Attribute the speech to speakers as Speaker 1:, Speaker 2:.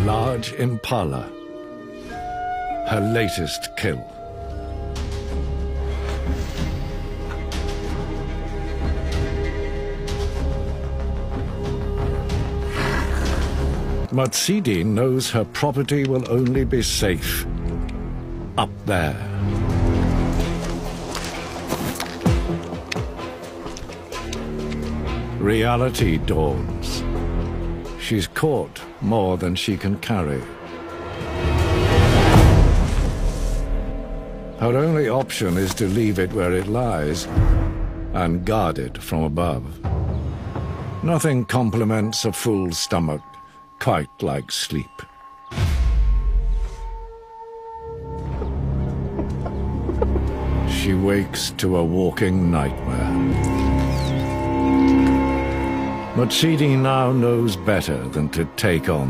Speaker 1: large impala, her latest kill. Mutsidi knows her property will only be safe up there. Reality dawns. She's caught more than she can carry. Her only option is to leave it where it lies and guard it from above. Nothing compliments a full stomach quite like sleep. She wakes to a walking nightmare. Mutsidi now knows better than to take on